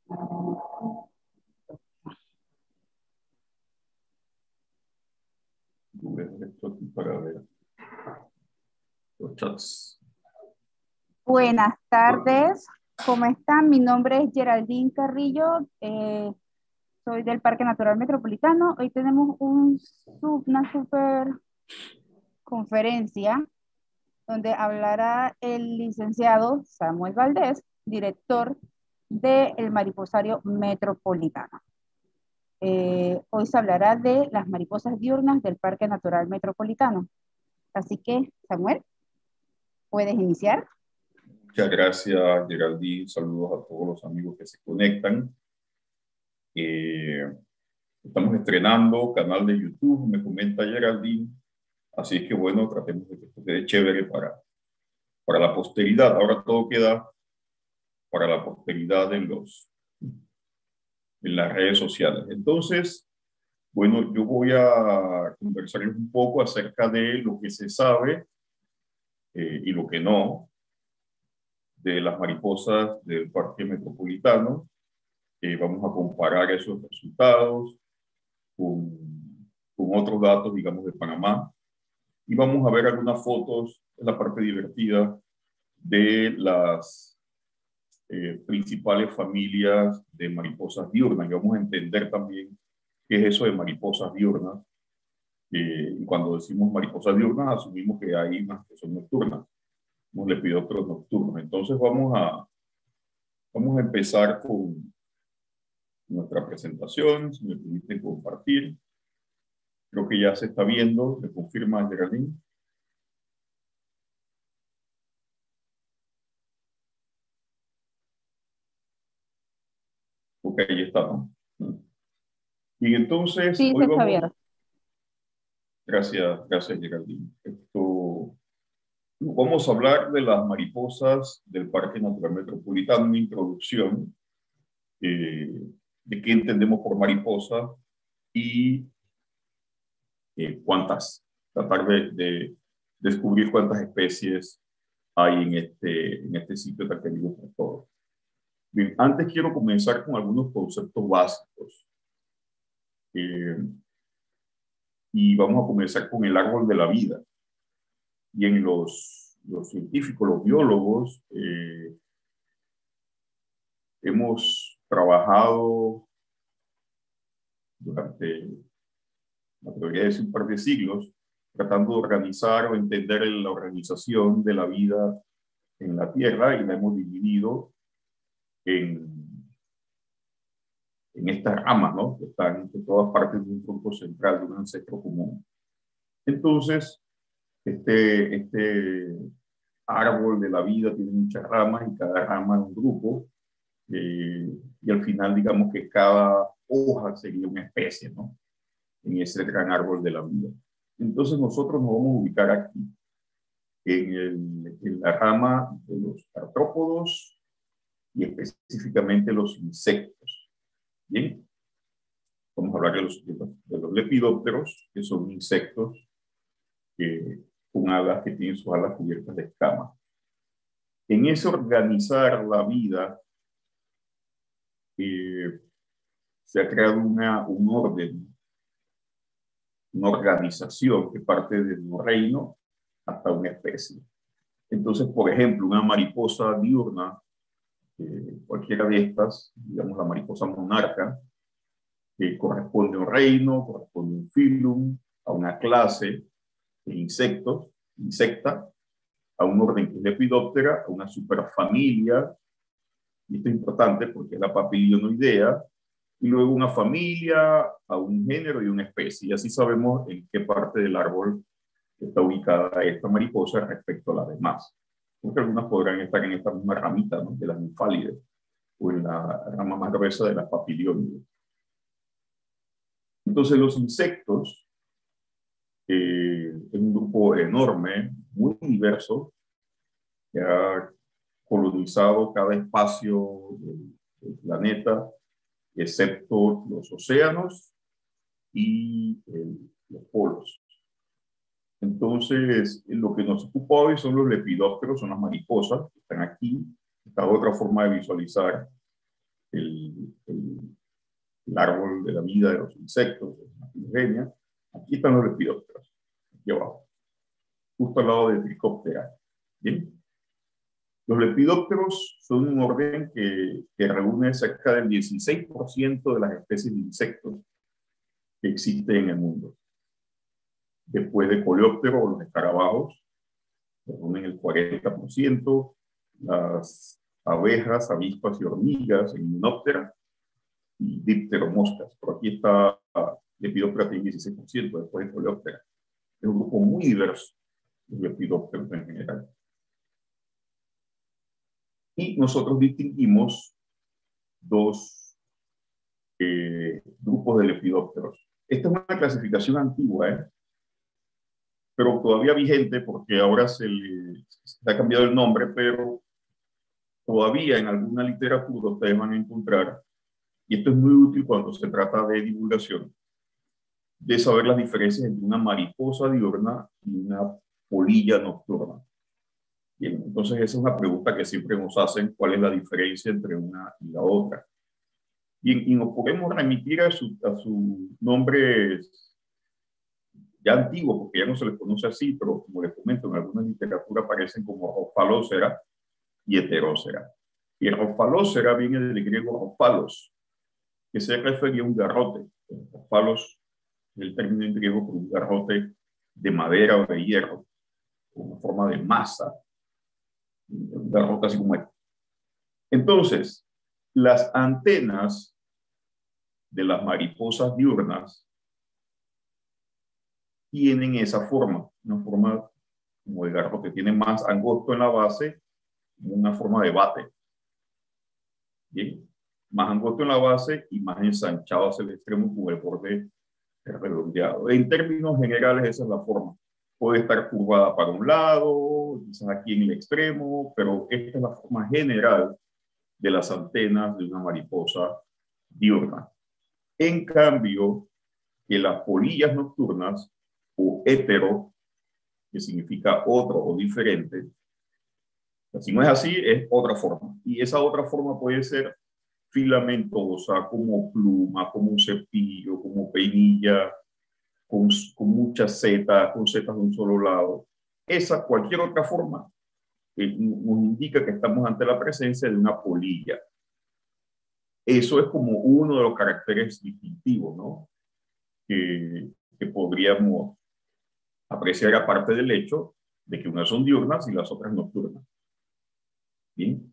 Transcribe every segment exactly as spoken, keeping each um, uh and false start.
Voy a hacer esto aquí para ver los chats. Buenas tardes, ¿cómo están? Mi nombre es Geraldine Carrillo, eh, soy del Parque Natural Metropolitano. Hoy tenemos un, sub- una super conferencia donde hablará el licenciado Samuel Valdés, director del Mariposario Metropolitano. Eh, hoy se hablará de las mariposas diurnas del Parque Natural Metropolitano. Así que, Samuel, ¿puedes iniciar? Muchas gracias, Geraldine. Saludos a todos los amigos que se conectan. Eh, estamos estrenando canal de YouTube, me comenta Geraldine. Así es que, bueno, tratemos de que esto quede chévere para, para la posteridad. Ahora todo queda para la posteridad en, los, en las redes sociales. Entonces, bueno, yo voy a conversarles un poco acerca de lo que se sabe eh, y lo que no de las mariposas del Parque Metropolitano. Eh, vamos a comparar esos resultados con, con otros datos, digamos, de Panamá. Y vamos a ver algunas fotos, en la parte divertida, de las eh, principales familias de mariposas diurnas. Y vamos a entender también qué es eso de mariposas diurnas. Eh, y cuando decimos mariposas diurnas, asumimos que hay unas que son nocturnas, unos lepidópteros nocturnos. Entonces vamos a, vamos a empezar con nuestra presentación, si me permiten compartir. Creo que ya se está viendo, me confirma Geraldine. Ok, ahí está, ¿no? Y entonces, Sí, se hoy está vamos, viendo. gracias, gracias Geraldine. Esto, vamos a hablar de las mariposas del Parque Natural Metropolitano, una introducción eh, de qué entendemos por mariposa y eh, cuántas, tratar de, de descubrir cuántas especies hay en este, en este sitio tan querido por todos. Bien, antes quiero comenzar con algunos conceptos básicos. Eh, y vamos a comenzar con el árbol de la vida. Y en los, los científicos, los biólogos, eh, hemos trabajado durante, me atrevería a decir, un par de siglos, tratando de organizar o entender la organización de la vida en la Tierra y la hemos dividido en, en estas ramas, ¿no? Que están en todas partes de un tronco central, de un ancestro común. Entonces, este, este árbol de la vida tiene muchas ramas y cada rama es un grupo. Eh, y al final, digamos que cada hoja sería una especie, ¿no? En ese gran árbol de la vida. Entonces, nosotros nos vamos a ubicar aquí, en, el, en la rama de los artrópodos y específicamente los insectos. Bien, vamos a hablar de los, de los, de los lepidópteros, que son insectos que, con alas que tienen sus alas cubiertas de escamas. En ese organizar la vida, eh, se ha creado una, un orden, una organización que parte desde un reino hasta una especie. Entonces, por ejemplo, una mariposa diurna, eh, cualquiera de estas, digamos la mariposa monarca, que corresponde a un reino, corresponde a un filum, a una clase de insectos, insecta, a un orden que es Lepidoptera, a una superfamilia, y esto es importante porque es la Papilionoidea, y luego una familia, a un género y una especie, y así sabemos en qué parte del árbol está ubicada esta mariposa respecto a las demás. Porque algunas podrán estar en esta misma ramita, ¿no? De las ninfálides, o en la rama más gruesa de las papiliónides. Entonces los insectos, eh, es un grupo enorme, muy diverso, que ha colonizado cada espacio del, del planeta, excepto los océanos y el, los polos. Entonces, lo que nos ocupa hoy son los lepidópteros, son las mariposas que están aquí. Esta es otra forma de visualizar el, el, el árbol de la vida de los insectos, de la filogenia. Aquí están los lepidópteros, aquí abajo, justo al lado de Trichoptera. ¿Bien? Los lepidópteros son un orden que, que reúne cerca del dieciséis por ciento de las especies de insectos que existen en el mundo. Después de coleópteros o los escarabajos, reúnen el cuarenta por ciento, las abejas, avispas y hormigas en Hymenoptera, y dípteromoscas. Por aquí está Lepidoptera, tiene dieciséis por ciento, después de coleóptera. Es un grupo muy diverso de lepidópteros en general. Y nosotros distinguimos dos eh, grupos de lepidópteros. Esta es una clasificación antigua, ¿eh? Pero todavía vigente porque ahora se le se ha cambiado el nombre, pero todavía en alguna literatura ustedes van a encontrar, y esto es muy útil cuando se trata de divulgación, de saber las diferencias entre una mariposa diurna y una polilla nocturna. Bien, entonces esa es una pregunta que siempre nos hacen, ¿cuál es la diferencia entre una y la otra? Y, y nos podemos remitir a sus a su nombres ya antiguos, porque ya no se les conoce así, pero como les comento, en alguna literatura aparecen como Ophalocera y Heterocera. Y el Ophalocera viene del griego ophalos, que se refería a un garrote. Ophalos es el término en griego por un garrote de madera o de hierro, con una forma de masa, un garrote así como este. Entonces, las antenas de las mariposas diurnas tienen esa forma, una forma como de garrote, tiene más angosto en la base, una forma de bate. Bien, más angosto en la base y más ensanchado hacia el extremo con el borde redondeado. En términos generales, esa es la forma. Puede estar curvada para un lado, quizás aquí en el extremo, pero esta es la forma general de las antenas de una mariposa diurna. En cambio, que las polillas nocturnas, o hetero, que significa otro o diferente, si no es así, es otra forma. Y esa otra forma puede ser filamentosa, como pluma, como un cepillo, como peinilla, con, con muchas setas, con setas de un solo lado. Esa, cualquier otra forma, eh, nos indica que estamos ante la presencia de una polilla. Eso es como uno de los caracteres distintivos, ¿no? Que, que podríamos apreciar aparte del hecho de que unas son diurnas y las otras nocturnas. Bien.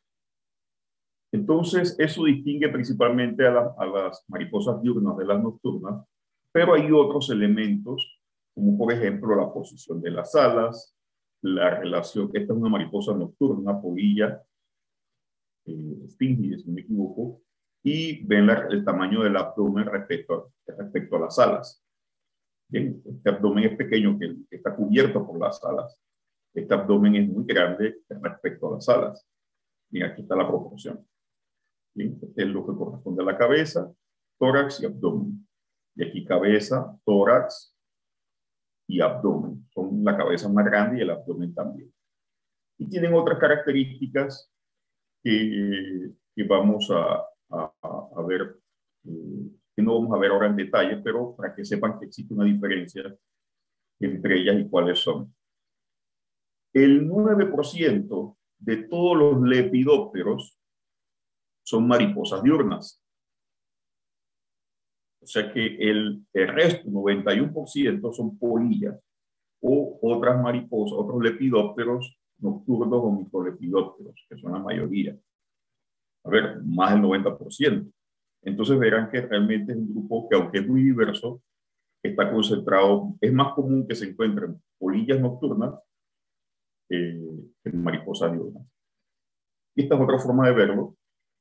Entonces, eso distingue principalmente a, la, a las mariposas diurnas de las nocturnas, pero hay otros elementos, como por ejemplo la posición de las alas, la relación, esta es una mariposa nocturna, una polilla, eh, esfinge, si no me equivoco, y ven la, el tamaño del abdomen respecto a, respecto a las alas. Bien, este abdomen es pequeño, que, que está cubierto por las alas. Este abdomen es muy grande respecto a las alas. Y aquí está la proporción. Bien, este es lo que corresponde a la cabeza, tórax y abdomen. Y aquí cabeza, tórax y abdomen. Son la cabeza más grande y el abdomen también. Y tienen otras características que, que vamos a, a, a ver, eh, que no vamos a ver ahora en detalle, pero para que sepan que existe una diferencia entre ellas y cuáles son. El nueve por ciento de todos los lepidópteros son mariposas diurnas. O sea que el, el resto, noventa y uno por ciento, son polillas o otras mariposas, otros lepidópteros nocturnos o microlepidópteros, que son la mayoría. A ver, más del noventa por ciento. Entonces verán que realmente es un grupo que, aunque es muy diverso, está concentrado. Es más común que se encuentren polillas nocturnas eh, que mariposas diurnas. Y esta es otra forma de verlo.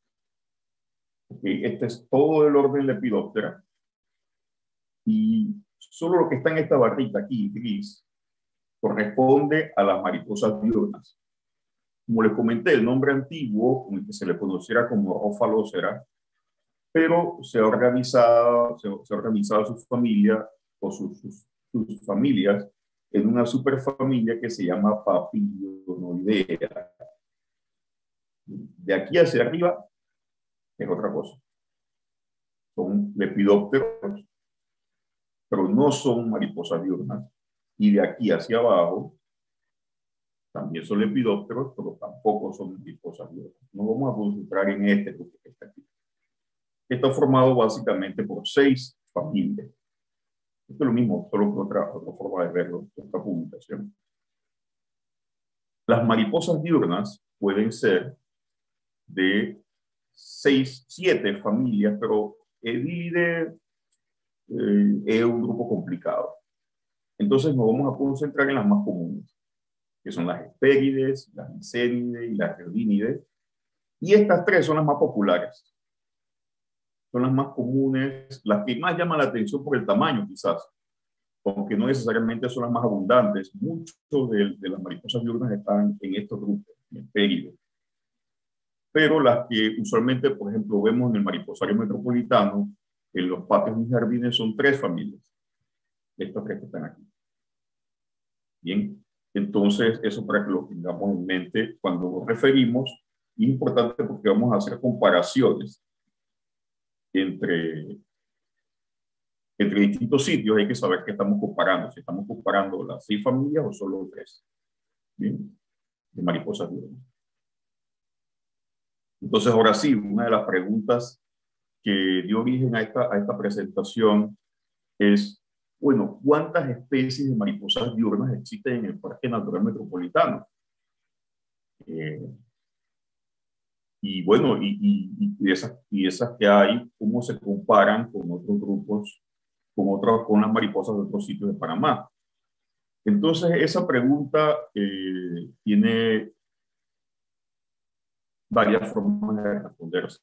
Okay, este es todo el orden Lepidoptera. Y solo lo que está en esta barrita aquí, gris, corresponde a las mariposas diurnas. Como les comenté, el nombre antiguo, con el que se le conociera como Ophalocera, pero se ha organizado, se, se ha organizado su familia o sus, sus, sus familias en una superfamilia que se llama Papilionoidea. De aquí hacia arriba es otra cosa. Son lepidópteros, pero no son mariposas diurnas. Y de aquí hacia abajo, también son lepidópteros, pero tampoco son mariposas diurnas. Nos vamos a concentrar en este grupo que está aquí. Está formado básicamente por seis familias. Esto es lo mismo, solo que otra, otra forma de verlo, otra publicación. Las mariposas diurnas pueden ser de seis, siete familias, pero Edilide eh, es un grupo complicado. Entonces nos vamos a concentrar en las más comunes, que son las Hesperides, las Mycenidae y las Rhodinidae. Y estas tres son las más populares. Son las más comunes, las que más llaman la atención por el tamaño, quizás, aunque no necesariamente son las más abundantes. Muchos de, de las mariposas diurnas están en estos grupos, en Hesperides. Pero las que usualmente, por ejemplo, vemos en el mariposario metropolitano, en los patios y jardines, son tres familias. Estas tres que están aquí. Bien, entonces eso para que lo tengamos en mente cuando nos referimos. Es importante porque vamos a hacer comparaciones entre, entre distintos sitios. Hay que saber qué estamos comparando. Si estamos comparando las seis familias o solo tres. Bien, de mariposas diurnas. Entonces, ahora sí, una de las preguntas que dio origen a esta, a esta presentación es, bueno, ¿cuántas especies de mariposas diurnas existen en el Parque Natural Metropolitano? Eh, y bueno, y, y, y, esas, y esas que hay, ¿cómo se comparan con otros grupos, con, otros, con las mariposas de otros sitios de Panamá? Entonces, esa pregunta eh, tiene varias formas de responderse.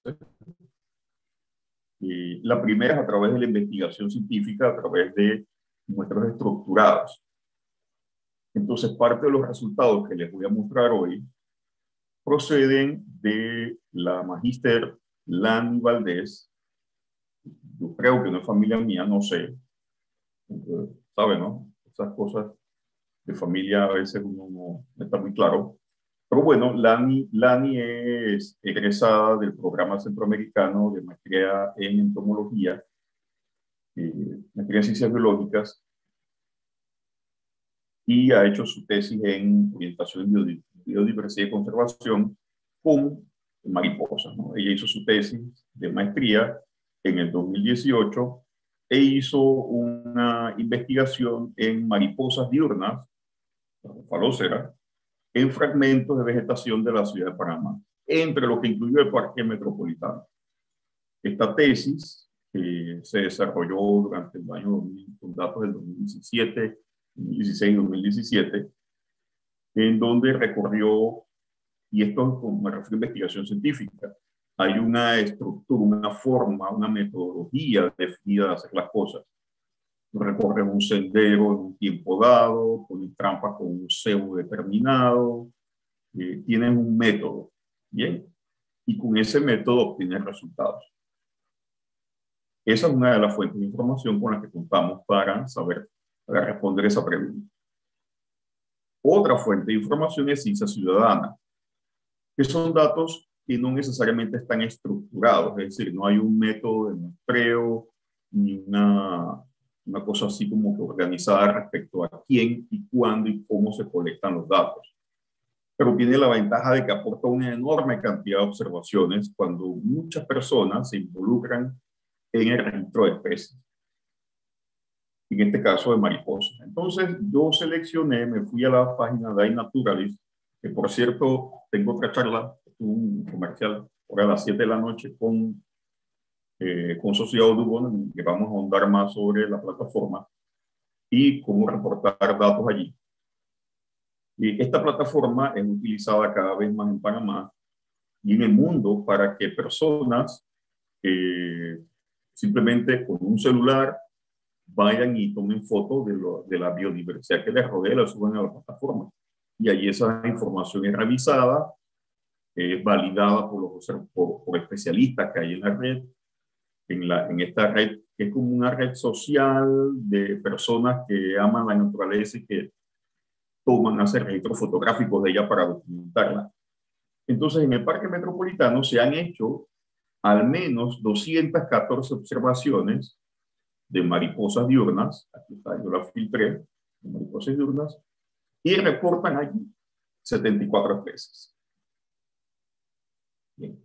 Eh, la primera es a través de la investigación científica, a través de muestras estructuradas. Entonces, parte de los resultados que les voy a mostrar hoy proceden de la magíster Lani Valdés. Yo creo que no es familia mía, no sé. ¿Sabe, no? Esas cosas de familia a veces uno no, no está muy claro. Pero bueno, Lani, Lani es egresada del programa centroamericano de maestría en entomología, eh, maestría en ciencias biológicas, y ha hecho su tesis en orientación en biodiversidad y conservación con mariposas, ¿no? Ella hizo su tesis de maestría en el dos mil dieciocho e hizo una investigación en mariposas diurnas, falóceras, en fragmentos de vegetación de la ciudad de Panamá, entre lo que incluyó el Parque Metropolitano. Esta tesis eh, se desarrolló durante el año dos mil, con datos del dos mil diecisiete, dos mil dieciséis y dos mil diecisiete, en donde recorrió, y esto me refiero a investigación científica, hay una estructura, una forma, una metodología definida de hacer las cosas. Recorres un sendero en un tiempo dado, pones trampas con un cebo determinado, eh, tienes un método, ¿bien? Y con ese método obtienes resultados. Esa es una de las fuentes de información con las que contamos para saber, para responder esa pregunta. Otra fuente de información es Ciencia Ciudadana, que son datos que no necesariamente están estructurados, es decir, no hay un método de muestreo ni una, una cosa así como que organizada respecto a quién y cuándo y cómo se colectan los datos. Pero tiene la ventaja de que aporta una enorme cantidad de observaciones cuando muchas personas se involucran en el registro de especies. En este caso de mariposas. Entonces yo seleccioné, me fui a la página de iNaturalist, que por cierto tengo otra charla, un comercial, ahora a las siete de la noche con, eh, con Sociedad Audubon, que vamos a ahondar más sobre la plataforma y cómo reportar datos allí. Y esta plataforma es utilizada cada vez más en Panamá y en el mundo para que personas eh, simplemente con un celular vayan y tomen fotos de, lo, de la biodiversidad que les rodea, la suben a la plataforma. Y allí esa información es revisada, es validada por, los, por, por especialistas que hay en la red, en, la, en esta red, que es como una red social de personas que aman la naturaleza y que toman, hacen registros fotográficos de ella para documentarla. Entonces, en el Parque Metropolitano se han hecho al menos doscientas catorce observaciones de mariposas diurnas, aquí está, yo la filtré, de mariposas diurnas, y reportan allí setenta y cuatro especies. Bien.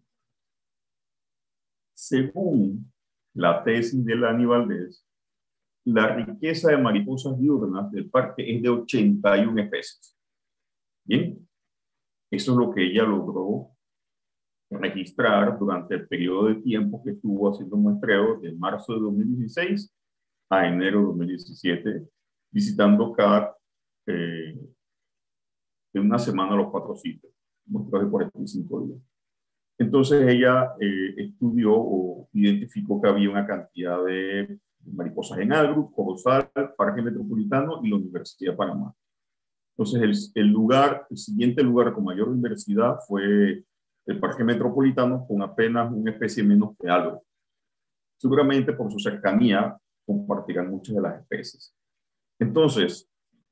Según la tesis de Lani Valdés, la riqueza de mariposas diurnas del parque es de ochenta y una especies. Bien, eso es lo que ella logró registrar durante el periodo de tiempo que estuvo haciendo muestreo de marzo de dos mil dieciséis a enero de dos mil diecisiete, visitando cada eh, de una semana los cuatro sitios, muestreos de cuarenta y cinco días. Entonces ella eh, estudió o identificó que había una cantidad de mariposas en Agru, Corozal, Parque Metropolitano y la Universidad de Panamá. Entonces el, el lugar, el siguiente lugar con mayor diversidad fue el Parque Metropolitano, con apenas una especie menos que algo. Seguramente por su cercanía compartirán muchas de las especies. Entonces,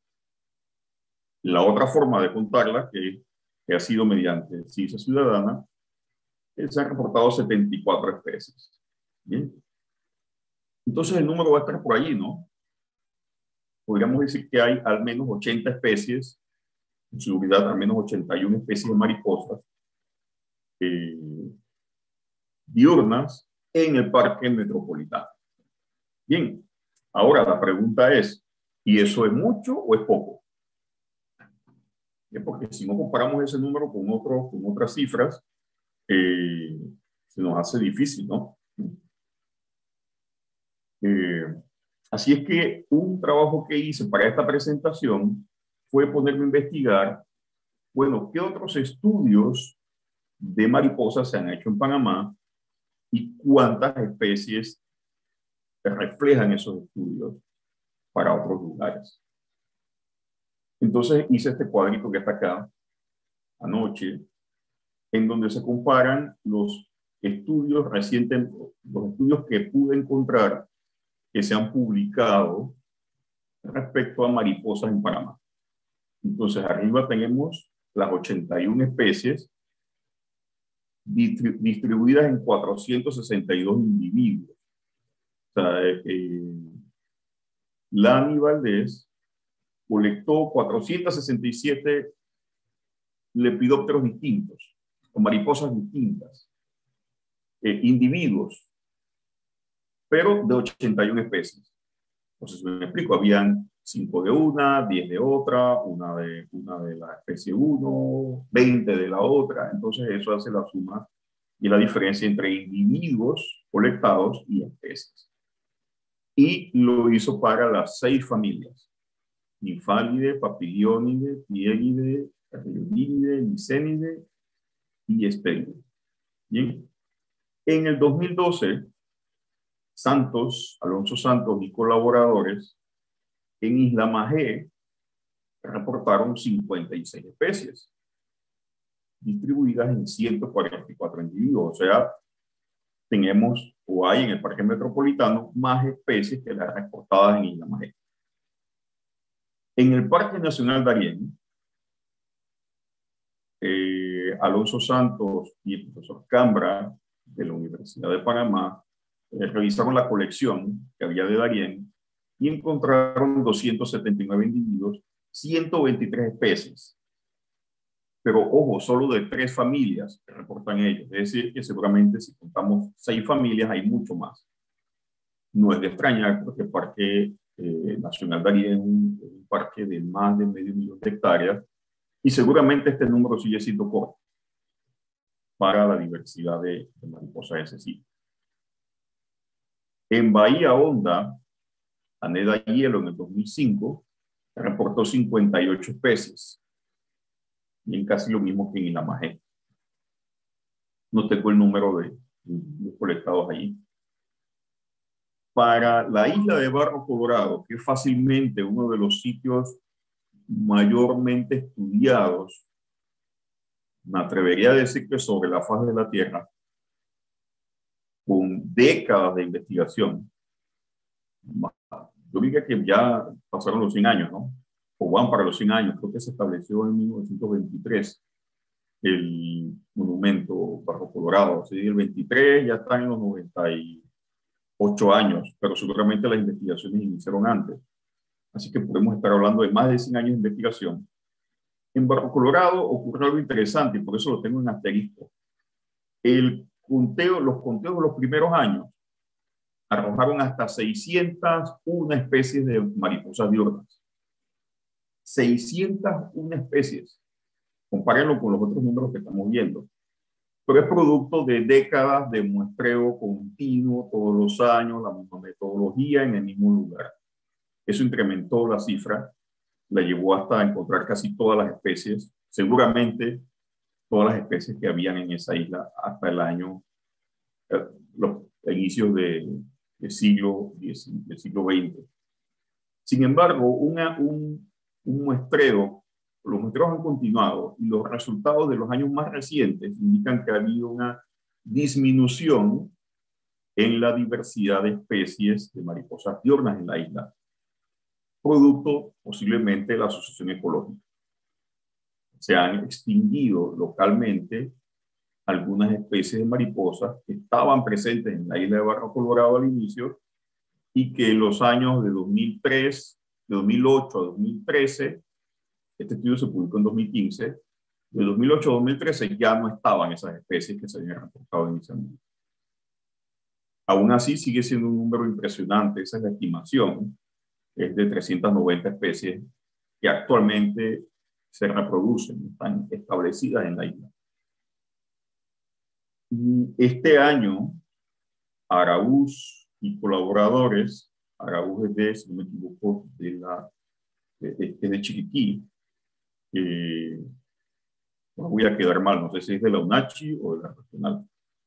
la otra forma de contarla, que, que ha sido mediante ciencia ciudadana, se han reportado setenta y cuatro especies. Bien. Entonces el número va a estar por allí, ¿no? Podríamos decir que hay al menos ochenta especies, en su unidad al menos ochenta y una especies de mariposas eh, diurnas en el parque metropolitano. Bien, ahora la pregunta es, ¿y eso es mucho o es poco? Bien, porque si no comparamos ese número con, otro, con otras cifras, eh, se nos hace difícil, ¿no? Eh, así es que un trabajo que hice para esta presentación fue ponerme a investigar, bueno, ¿qué otros estudios de mariposas se han hecho en Panamá y cuántas especies reflejan esos estudios para otros lugares? Entonces hice este cuadrito que está acá, anoche, en donde se comparan los estudios recientes, los estudios que pude encontrar que se han publicado respecto a mariposas en Panamá. Entonces, arriba tenemos las ochenta y una especies distribuidas en cuatrocientos sesenta y dos individuos. O sea, eh, Lani Valdés colectó cuatrocientos sesenta y siete lepidópteros distintos, o mariposas distintas, eh, individuos, pero de ochenta y una especies. Entonces, me explico, habían cinco de una, diez de otra, una de, una de la especie uno, veinte de la otra. Entonces, eso hace la suma y la diferencia entre individuos colectados y especies. Y lo hizo para las seis familias: Nymphalidae, Papilionidae, Pielidae, Cardionidae, Mycenidae y Hesperidae. Bien. En el dos mil doce, Santos, Alonso Santos y colaboradores en Isla Majé reportaron cincuenta y seis especies distribuidas en ciento cuarenta y cuatro individuos. O sea, tenemos o hay en el Parque Metropolitano más especies que las reportadas en Isla Majé. En el Parque Nacional Darién, eh, Alonso Santos y el profesor Cambra de la Universidad de Panamá eh, revisaron la colección que había de Darién y encontraron doscientos setenta y nueve individuos, ciento veintitrés especies. Pero ojo, solo de tres familias que reportan ellos. Es decir, que seguramente si contamos seis familias hay mucho más. No es de extrañar porque el Parque eh, Nacional Darién es un, un parque de más de medio millón de hectáreas y seguramente este número sigue siendo corto para la diversidad de, de mariposas de ese sitio. En Bahía Honda, Aneda Hielo en el dos mil cinco reportó cincuenta y ocho especies, bien casi lo mismo que en Isla Majé. No tengo el número de, de colectados allí. Para la isla de Barro Colorado, que es fácilmente uno de los sitios mayormente estudiados, me atrevería a decir que sobre la faz de la Tierra, con décadas de investigación. Yo diría que ya pasaron los cien años, ¿no? O van para los cien años, creo que se estableció en mil novecientos veintitrés. el monumento Barro Colorado. Si el veintitrés ya está en los noventa y ocho años, pero seguramente las investigaciones iniciaron antes. Así que podemos estar hablando de más de cien años de investigación. En Barro Colorado ocurrió algo interesante y por eso lo tengo en asterisco. El conteo, los conteos de los primeros años arrojaron hasta seiscientas una especies de mariposas diurnas. seiscientas una especies. Compárenlo con los otros números que estamos viendo. Pero es producto de décadas de muestreo continuo, todos los años, la misma metodología en el mismo lugar. Eso incrementó la cifra, la llevó hasta encontrar casi todas las especies, seguramente todas las especies que habían en esa isla hasta el año, eh, los inicios de, del siglo, del siglo veinte. Sin embargo, una, un, un muestreo, los muestreos han continuado y los resultados de los años más recientes indican que ha habido una disminución en la diversidad de especies de mariposas diurnas en la isla, producto posiblemente de la asociación ecológica. Se han extinguido localmente algunas especies de mariposas que estaban presentes en la isla de Barro Colorado al inicio y que en los años de dos mil tres, de dos mil ocho a dos mil trece, este estudio se publicó en dos mil quince, de dos mil ocho a dos mil trece ya no estaban esas especies que se habían reportado inicialmente. Aún así sigue siendo un número impresionante, esa es la estimación, es de trescientas noventa especies que actualmente se reproducen, están establecidas en la isla. Y este año, Araúz y colaboradores, Araúz es de, si no me equivoco, de, la, de, de, de Chiriquí, eh, no voy a quedar mal, no sé si es de la UNACHI o de la regional,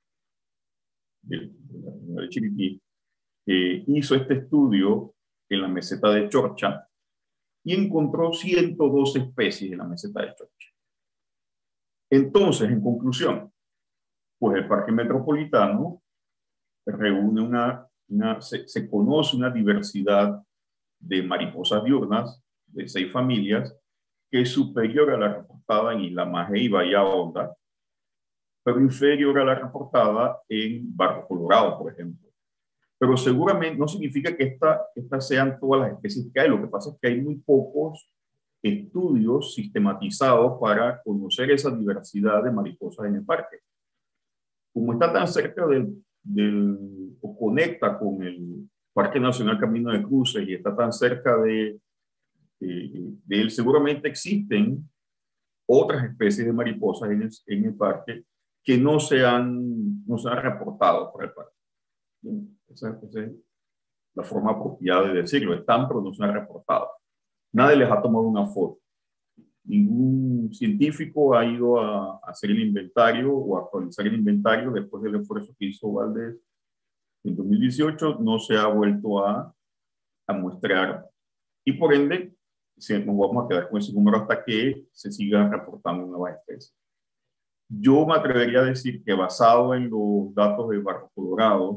de, de la regional de Chiriquí, eh, hizo este estudio en la meseta de Chorcha y encontró ciento dos especies en la meseta de Chorcha. Entonces, en conclusión, pues el Parque Metropolitano reúne una, una se, se conoce una diversidad de mariposas diurnas de seis familias que es superior a la reportada en Isla Maje y Bahía Honda, pero inferior a la reportada en Barro Colorado, por ejemplo. Pero seguramente no significa que esta, estas sean todas las especies que hay. Lo que pasa es que hay muy pocos estudios sistematizados para conocer esa diversidad de mariposas en el parque. Como está tan cerca del, del o conecta con el Parque Nacional Camino de Cruces y está tan cerca de, de, de él, seguramente existen otras especies de mariposas en el, en el parque que no se han, no se han reportado por el parque. Esa, esa es la forma apropiada de decirlo. Están, pero no se han reportado. Nadie les ha tomado una foto. Ningún científico ha ido a hacer el inventario o a actualizar el inventario después del esfuerzo que hizo Valdés en dos mil dieciocho. No se ha vuelto a, a muestrear. Y por ende, nos vamos a quedar con ese número hasta que se sigan reportando nuevas especies. Yo me atrevería a decir que basado en los datos de Barro Colorado,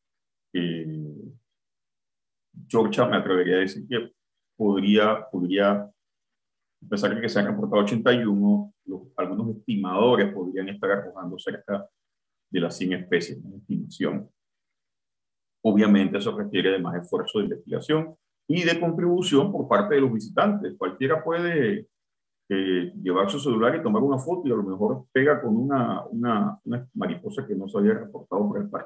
eh, Chorcha, me atrevería a decir que podría, podría, a pesar de que se han reportado ochenta y uno, los, algunos estimadores podrían estar arrojando cerca de las cien especies en estimación. Obviamente eso requiere de más esfuerzo de investigación y de contribución por parte de los visitantes. Cualquiera puede eh, llevar su celular y tomar una foto y a lo mejor pega con una, una, una mariposa que no se había reportado por el parque.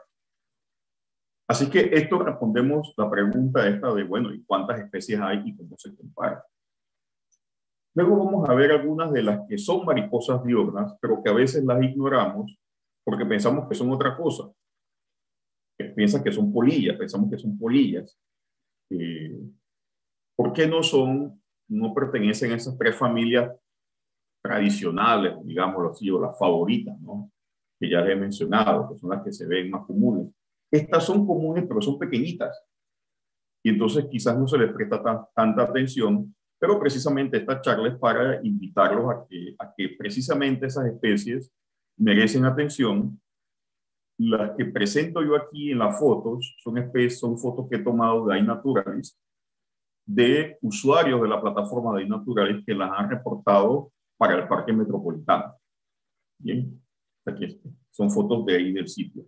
Así que esto respondemos la pregunta esta de, bueno, ¿y cuántas especies hay y cómo se compara? Luego vamos a ver algunas de las que son mariposas diurnas, pero que a veces las ignoramos porque pensamos que son otra cosa. Piensan que son polillas, pensamos que son polillas. Eh, ¿Por qué no son, no pertenecen a esas tres familias tradicionales, digámoslo así, o las favoritas, ¿no? Que ya les he mencionado, que son las que se ven más comunes? Estas son comunes, pero son pequeñitas. Y entonces quizás no se les presta tan, tanta atención, pero precisamente esta charla es para invitarlos a que, a que precisamente esas especies merecen atención. Las que presento yo aquí en las fotos son, especies, son fotos que he tomado de iNaturalist, de usuarios de la plataforma de iNaturalist que las han reportado para el Parque Metropolitano. Bien, aquí son fotos de ahí del sitio.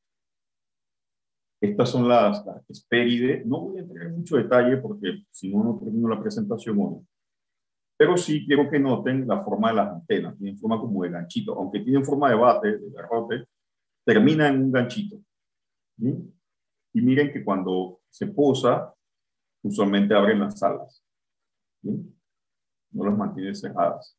Estas son las, las Hesperidae. No voy a entrar en mucho detalle porque si no, no termino la presentación hoy. Pero sí quiero que noten la forma de las antenas. Tienen forma como de ganchito. Aunque tienen forma de bate, de garrote, termina en un ganchito. ¿Sí? Y miren que cuando se posa, usualmente abren las alas. ¿Sí? No las mantiene cerradas.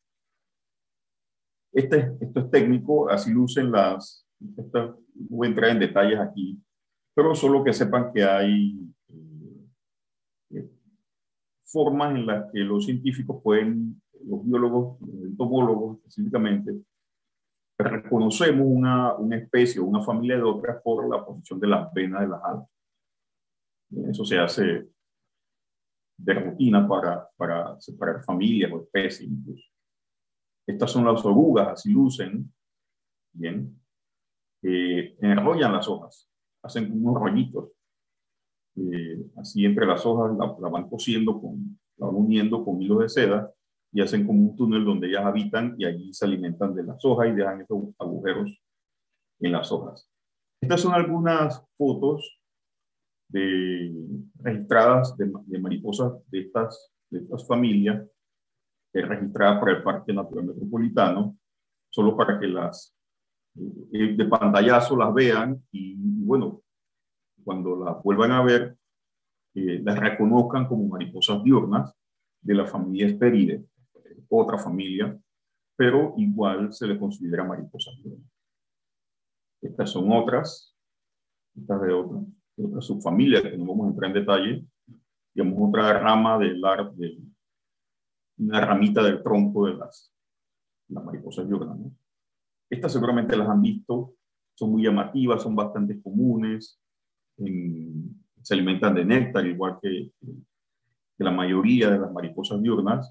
Este, esto es técnico, así lucen las... Esta, voy a entrar en detalles aquí, pero solo que sepan que hay eh, formas en las que los científicos pueden, los biólogos, los entomólogos específicamente, reconocemos una, una especie o una familia de otras por la posición de las venas de las alas. Eso se hace de rutina para, para separar familias o especies incluso. Estas son las orugas, así lucen, bien, eh, enrollan las hojas, hacen unos rollitos, eh, así entre las hojas la, la van cosiendo, con, la van uniendo con hilos de seda y hacen como un túnel donde ellas habitan y allí se alimentan de las hojas y dejan estos agujeros en las hojas. Estas son algunas fotos de, registradas de, de mariposas de estas, de estas familias, eh, registradas por el Parque Natural Metropolitano, solo para que las eh, de pantallazo las vean y, y bueno, cuando las vuelvan a ver, eh, las reconozcan como mariposas diurnas de la familia Hesperidae, otra familia, pero igual se les considera mariposas diurnas. Estas son otras, estas de otras, de otra subfamilia que no vamos a entrar en detalle, digamos otra rama del ar, de una ramita del tronco de las, las mariposas diurnas, ¿no? Estas seguramente las han visto, son muy llamativas, son bastante comunes, en, se alimentan de néctar, igual que, que la mayoría de las mariposas diurnas.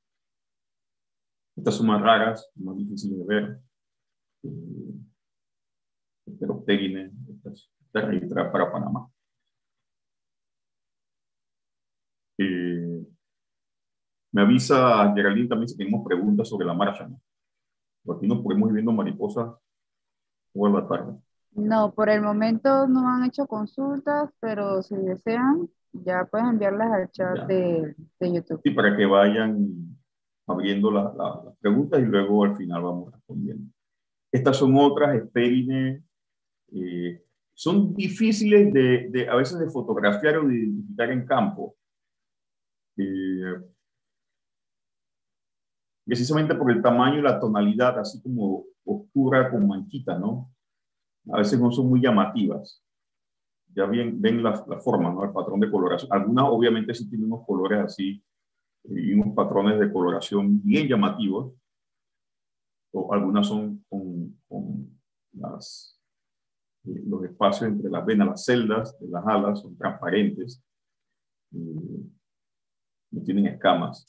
Estas son más raras, más difíciles de ver. Eh, Pteropterines, estas están registradas para Panamá. Eh, me avisa Geraldine también si tenemos preguntas sobre la marcha, ¿no? Por aquí nos podemos ir viendo mariposas toda la tarde. No, por el momento no han hecho consultas, pero si desean, ya pueden enviarlas al chat Ya. de, de YouTube. Sí, para que vayan abriendo la, la, las preguntas y luego al final vamos respondiendo. Estas son otras Hesperidae. Eh, son difíciles de, de, a veces de fotografiar o de identificar en campo. Eh, precisamente por el tamaño y la tonalidad, así como oscura con manchitas, ¿no? A veces no son muy llamativas. Ya bien, ven la, la forma, ¿no? El patrón de coloración. Algunas obviamente sí tienen unos colores así y unos patrones de coloración bien llamativos. O algunas son con, con las, eh, los espacios entre las venas, las celdas de las alas son transparentes, eh, no tienen escamas.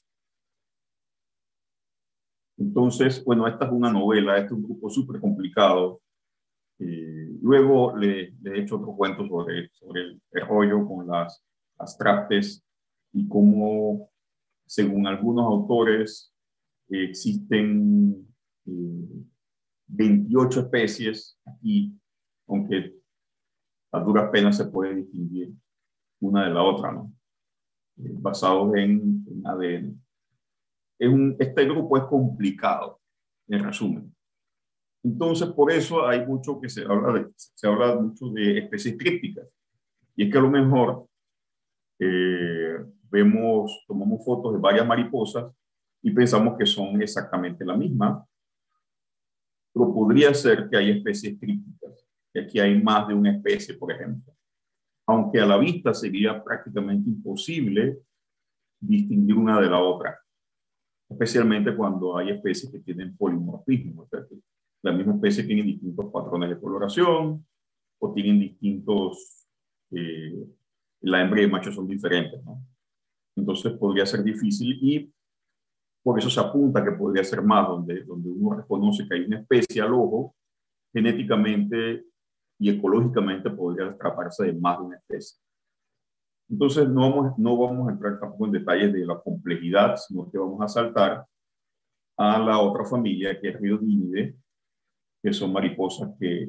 Entonces, bueno, esta es una novela, este es un grupo súper complicado. Eh, luego le, le he hecho otro cuento sobre, sobre el, el rollo con las, las traptes y cómo, según algunos autores, eh, existen eh, veintiocho especies aquí, aunque a duras penas se puede distinguir una de la otra, ¿no? Eh, basados en, en A D N. Es un, este grupo es complicado, en resumen. Entonces, por eso hay mucho que se habla de, se habla mucho de especies crípticas. Y es que a lo mejor eh, vemos, tomamos fotos de varias mariposas y pensamos que son exactamente la misma, pero podría ser que hay especies crípticas, que aquí hay más de una especie, por ejemplo. Aunque a la vista sería prácticamente imposible distinguir una de la otra, especialmente cuando hay especies que tienen polimorfismo, o sea, que la misma especie tiene distintos patrones de coloración o tienen distintos, eh, la hembra y el macho son diferentes, ¿no? Entonces podría ser difícil y por eso se apunta que podría ser más, donde, donde uno reconoce que hay una especie al ojo, genéticamente y ecológicamente podría tratarse de más de una especie. Entonces no vamos, no vamos a entrar tampoco en detalles de la complejidad, sino que vamos a saltar a la otra familia que es Rhiodinidae, que son mariposas que,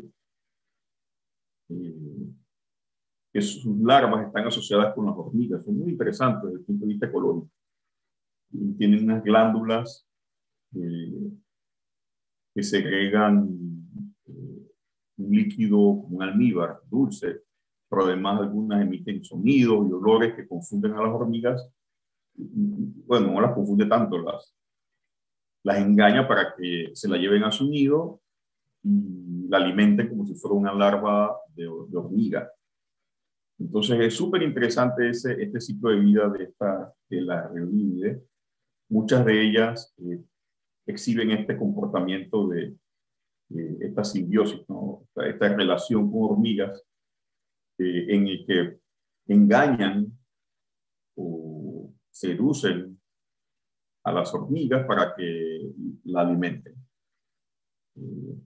eh, que sus larvas están asociadas con las hormigas. Son muy interesantes desde el punto de vista ecológico. Y tienen unas glándulas eh, que segregan eh, un líquido como un almíbar dulce, pero además algunas emiten sonidos y olores que confunden a las hormigas. Bueno, no las confunde tanto, las, las engaña para que se la lleven a su nido y la alimenten como si fuera una larva de, de hormiga. Entonces es súper interesante ese, este ciclo de vida de, esta, de la Rheolinidae. Muchas de ellas eh, exhiben este comportamiento de, de esta simbiosis, ¿no? esta, esta relación con hormigas eh, en el que engañan o seducen a las hormigas para que la alimenten. Eh,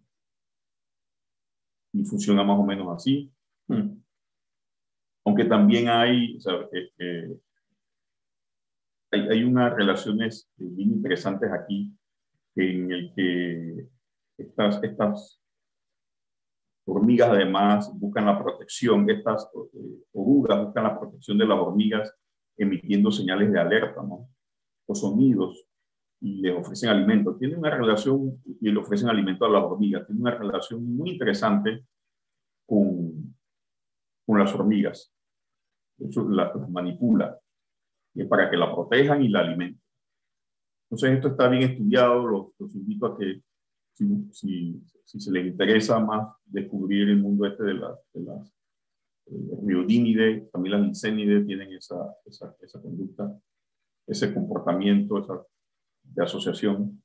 y funciona más o menos así. Hmm. Aunque también hay, o sea, eh, eh, hay, hay unas relaciones bien interesantes aquí en el que estas, estas hormigas además buscan la protección, estas eh, orugas buscan la protección de las hormigas emitiendo señales de alerta, ¿no? O sonidos, y les ofrecen alimento. Tienen una relación, y le ofrecen alimento a las hormigas, tienen una relación muy interesante con, con las hormigas. De hecho, las la manipula y para que la protejan y la alimenten. Entonces, esto está bien estudiado. Los, los invito a que, si, si, si se les interesa más descubrir el mundo este de, la, de las eh, Rheolinidae, también las Lisenidae tienen esa, esa, esa conducta, ese comportamiento esa, de asociación.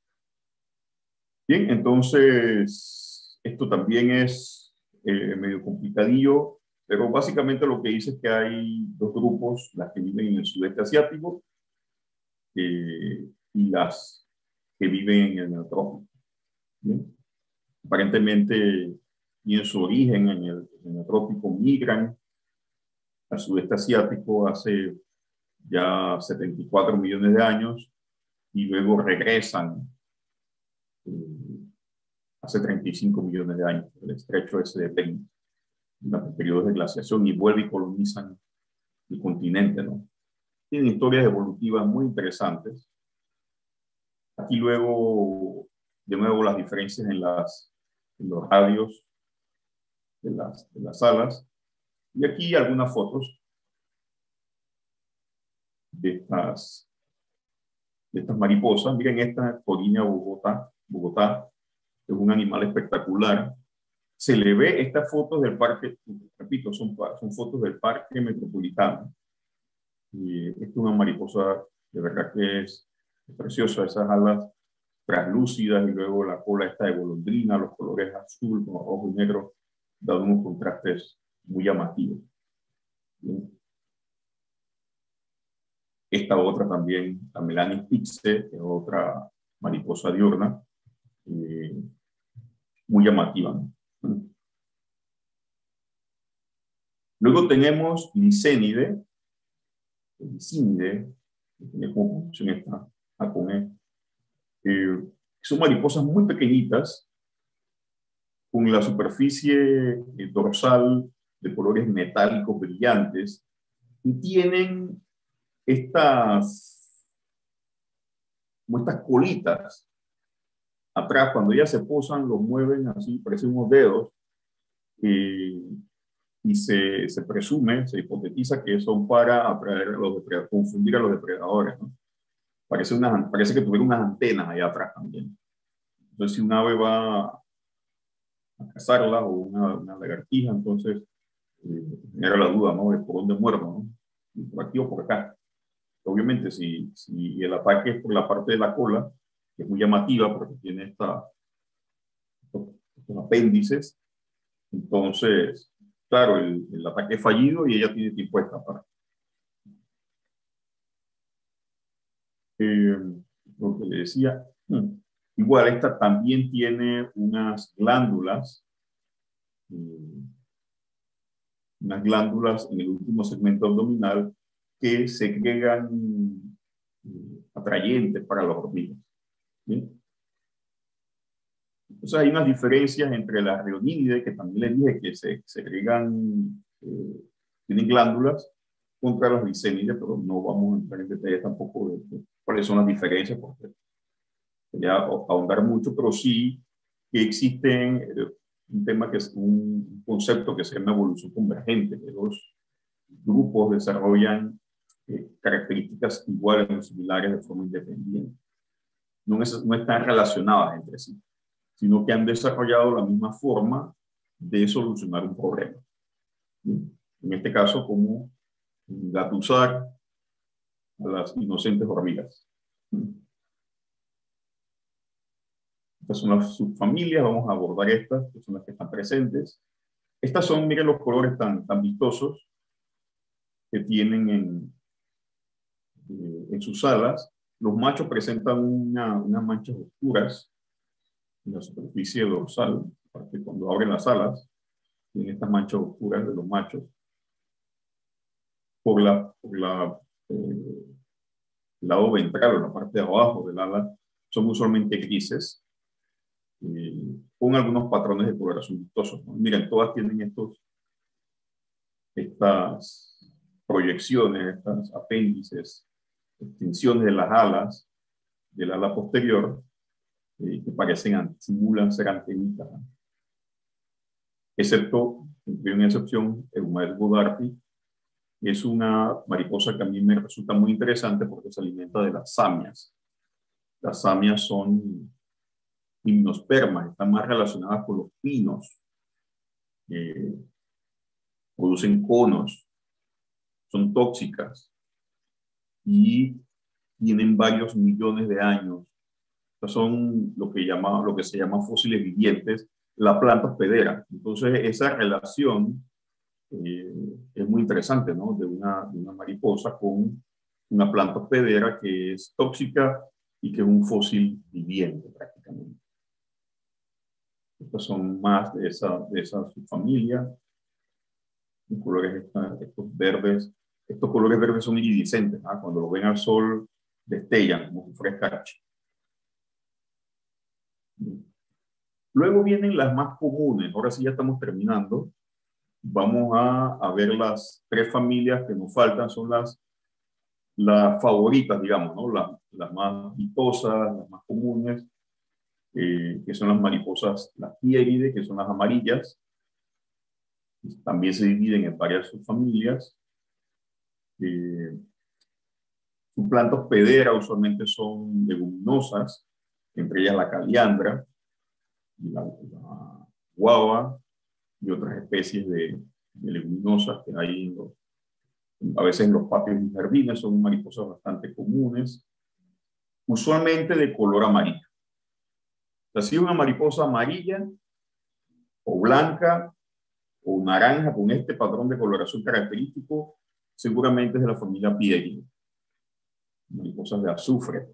Bien, entonces, esto también es eh, medio complicadillo, pero básicamente lo que dice es que hay dos grupos, las que viven en el sudeste asiático eh, y las que viven en el trópico. Bien. Aparentemente tienen su origen en el, en el trópico, migran al sudeste asiático hace ya setenta y cuatro millones de años y luego regresan eh, hace treinta y cinco millones de años, el estrecho ese de Bering, durante periodos de glaciación, y vuelven y colonizan el continente, ¿no? Tienen historias evolutivas muy interesantes. Aquí luego, de nuevo, las diferencias en, las, en los radios de las, de las alas. Y aquí algunas fotos de estas, de estas mariposas. Miren esta Corinia bogotá, Bogotá, es un animal espectacular. Se le ve estas fotos del parque, repito, son, son fotos del parque metropolitano. Y esta es una mariposa de verdad que es preciosa, esas alas translúcidas y luego la cola esta de golondrina, los colores azul con rojo y negro, dan unos contrastes muy llamativos. ¿Bien? Esta otra también, la Melanis pixe, que es otra mariposa diurna, eh, muy llamativa, ¿no? Luego tenemos Lisenidae, Lisenidae, que tiene como función esta A con E. Eh, son mariposas muy pequeñitas, con la superficie eh, dorsal de colores metálicos brillantes, y tienen estas, como estas colitas atrás. Cuando ellas se posan, los mueven así, parecen unos dedos, eh, y se, se presume, se hipotetiza que son para atraer a los depredadores, confundir a los depredadores, ¿no? Parece, una, parece que tuvieron unas antenas allá atrás también. Entonces, si un ave va a cazarla o una, una lagartija, entonces eh, genera la duda, ¿no? De por dónde muerdo, ¿no? Por aquí o por acá. Obviamente, si, si el ataque es por la parte de la cola, que es muy llamativa porque tiene esta, estos, estos apéndices, entonces, claro, el, el ataque es fallido y ella tiene tiempo de escapar. Eh, lo que le decía, igual esta también tiene unas glándulas, eh, unas glándulas en el último segmento abdominal que segregan eh, atrayentes para los hormigas. ¿Bien? Entonces hay unas diferencias entre las rionídeas, que también les dije que se segregan, eh, tienen glándulas, contra las lisénides, pero no vamos a entrar en detalle tampoco de, de cuáles son las diferencias, porque sería ahondar mucho, pero sí que existen eh, un tema que es un concepto que se llama evolución convergente, que los grupos desarrollan eh, características iguales o similares de forma independiente. No, es, no están relacionadas entre sí, sino que han desarrollado la misma forma de solucionar un problema. En este caso, como gatusar a las inocentes hormigas. Estas son las subfamilias, vamos a abordar estas, que son las que están presentes. Estas son, miren los colores tan, tan vistosos que tienen en, eh, en sus alas. Los machos presentan una, unas manchas oscuras en la superficie dorsal, porque cuando abren las alas, tienen estas manchas oscuras de los machos. Por la, por la eh, lado ventral o la parte de abajo del ala son usualmente grises, eh, con algunos patrones de coloración vistosos, ¿no? Miren, todas tienen estos, estas proyecciones, estas apéndices, extensiones de las alas, del ala posterior, eh, que parecen, simulan ser antenitas, ¿no? Excepto, hay una excepción, Eumaeus godarti, es una mariposa que a mí me resulta muy interesante porque se alimenta de las samias. Las samias son gimnospermas, están más relacionadas con los pinos, eh, producen conos, son tóxicas y tienen varios millones de años. Estos son lo que, llama, lo que se llama fósiles vivientes, la planta hospedera. Entonces, esa relación eh, es muy interesante, ¿no? De una, de una mariposa con una planta hospedera que es tóxica y que es un fósil viviente prácticamente. Estos son más de esa, de esa subfamilia. Los colores están, estos verdes, estos colores verdes son iridiscentes, ¿ah? Cuando lo ven al sol destellan como si fuera escarcha. Luego vienen las más comunes. Ahora sí ya estamos terminando. Vamos a, a ver las tres familias que nos faltan, son las, las favoritas, digamos, ¿no? Las, las más vistosas, las más comunes, eh, que son las mariposas, las pierides, que son las amarillas. También se dividen en varias subfamilias. Eh, sus plantas hospederas usualmente son leguminosas, entre ellas la caliandra, la, la guava y otras especies de, de leguminosas que hay en los, a veces en los patios y jardines. Son mariposas bastante comunes, usualmente de color amarillo. O sea, si una mariposa amarilla o blanca o naranja con este patrón de coloración característico, seguramente es de la familia Pieria, mariposas de azufre.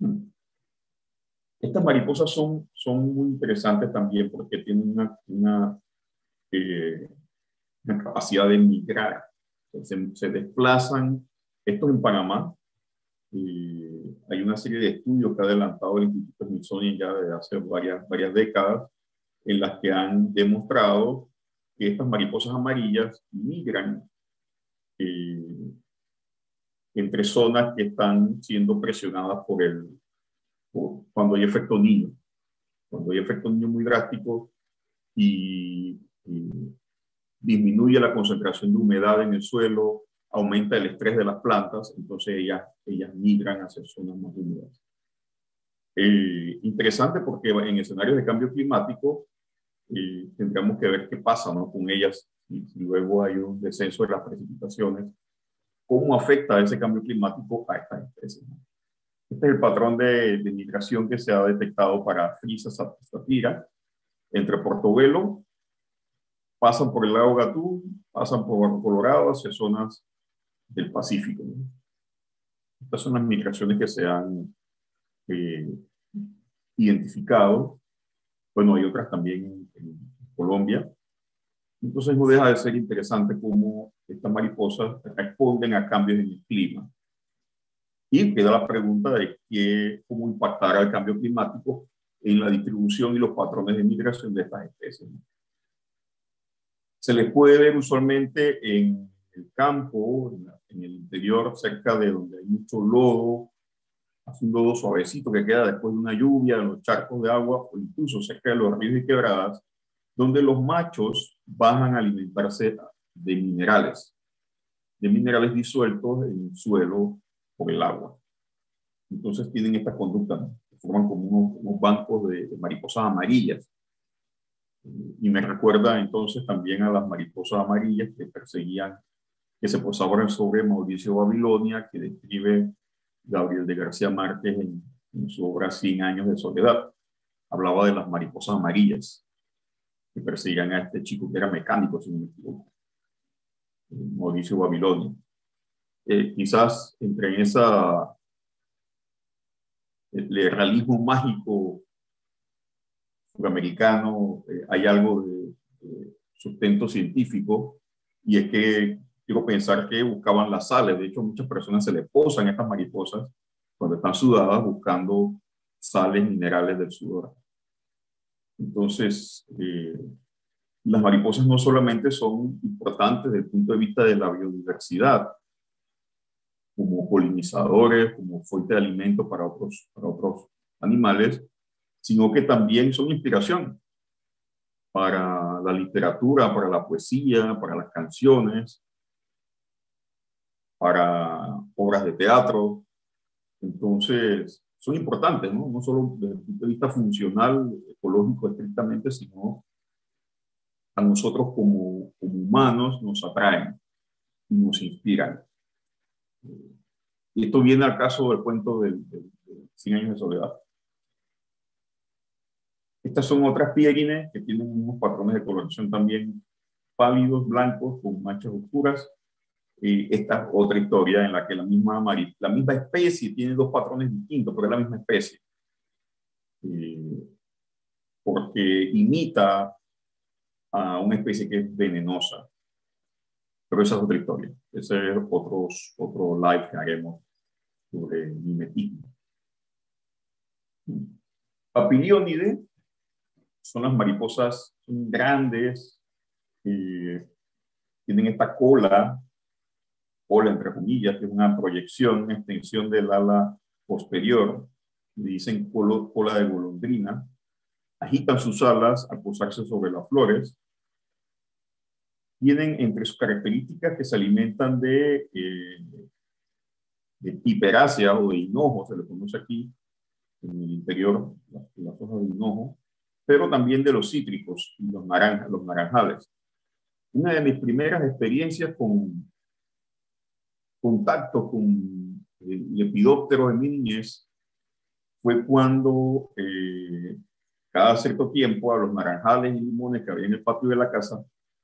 Estas mariposas son, son muy interesantes también porque tienen una, una, eh, una capacidad de migrar. Se, se desplazan, esto en Panamá. Eh, hay una serie de estudios que ha adelantado el Instituto Smithsonian ya desde hace varias, varias décadas, en las que han demostrado que estas mariposas amarillas migran eh, entre zonas que están siendo presionadas por el, por, cuando hay efecto niño, cuando hay efecto niño muy drástico y, y disminuye la concentración de humedad en el suelo, aumenta el estrés de las plantas, entonces ellas, ellas migran hacia zonas más húmedas. Eh, interesante porque en escenarios de cambio climático eh, tendríamos que ver qué pasa, ¿no? Con ellas, y si luego hay un descenso de las precipitaciones, cómo afecta ese cambio climático a estas especies, ¿no? Este es el patrón de, de migración que se ha detectado para Frisa sapira entre Portobelo, pasan por el lago Gatún, pasan por Colorado hacia zonas del Pacífico, ¿no? Estas son las migraciones que se han eh, identificado. Bueno, hay otras también en, en Colombia. Entonces no deja de ser interesante cómo estas mariposas responden a cambios en el clima. Y queda la pregunta de qué, cómo impactará el cambio climático en la distribución y los patrones de migración de estas especies. Se les puede ver usualmente en el campo, en, la, en el interior, cerca de donde hay mucho lodo, hace un lodo suavecito que queda después de una lluvia, en los charcos de agua, o incluso cerca de los ríos y quebradas, donde los machos bajan a alimentarse de minerales, de minerales disueltos en el suelo por el agua. Entonces tienen esta conducta, ¿no? Que forman como unos, unos bancos de, de mariposas amarillas. Y me recuerda entonces también a las mariposas amarillas que perseguían, que se posaban sobre Mauricio Babilonia, que describe Gabriel de García Márquez en, en su obra Cien años de soledad. Hablaba de las mariposas amarillas que perseguían a este chico que era mecánico, si no me equivoco, Mauricio Babilonia. Eh, quizás entre esa el realismo mágico sudamericano eh, hay algo de, de sustento científico, y es que quiero pensar que buscaban las sales. De hecho, muchas personas se le posan estas mariposas cuando están sudadas buscando sales minerales del sudor. Entonces, eh, las mariposas no solamente son importantes desde el punto de vista de la biodiversidad, como polinizadores, como fuente de alimento para otros, para otros animales, sino que también son inspiración para la literatura, para la poesía, para las canciones, para obras de teatro. Entonces, son importantes, ¿no? No solo desde el punto de vista funcional, ecológico estrictamente, sino a nosotros como, como humanos nos atraen y nos inspiran. Y esto viene al caso del cuento de, de, de Cien años de soledad. Estas son otras piérines que tienen unos patrones de coloración también pálidos, blancos, con manchas oscuras. Y esta es otra historia en la que la misma, la misma especie tiene dos patrones distintos, pero es la misma especie. Eh, porque imita a una especie que es venenosa. Pero esa es otra historia. Ese es otros, otro live que haremos sobre mimetismo. Papilionidae son las mariposas, son grandes, eh, tienen esta cola, cola entre comillas, que es una proyección, una extensión del ala posterior, le dicen cola, cola de golondrina, agitan sus alas al posarse sobre las flores, tienen entre sus características que se alimentan de, eh, de piperácea o de hinojo, se le conoce aquí en el interior, las, las hojas de hinojo, pero también de los cítricos y los, naranjas, los naranjales. Una de mis primeras experiencias con contacto con el lepidóptero en mi niñez fue cuando eh, cada cierto tiempo a los naranjales y limones que había en el patio de la casa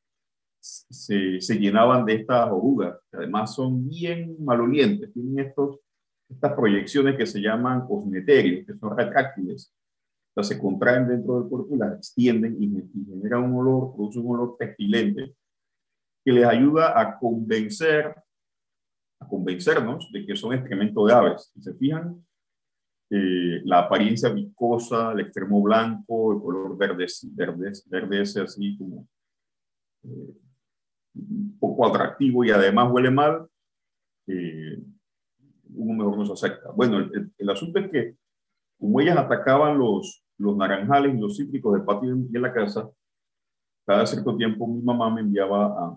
se, se llenaban de estas orugas, que además son bien malolientes, tienen estos, estas proyecciones que se llaman osmeterios, que son retráctiles. O sea, se contraen dentro del cuerpo y las extienden y, y generan un olor, produce un olor pestilente que les ayuda a convencer, a convencernos de que son excremento de aves. Si se fijan, eh, la apariencia viscosa, el extremo blanco, el color verde, verde, verde ese así como eh, un poco atractivo y además huele mal, eh, uno mejor no se acerca. Bueno, el, el, el asunto es que como ellas atacaban los, los naranjales y los cítricos del patio de la casa, cada cierto tiempo mi mamá me enviaba a,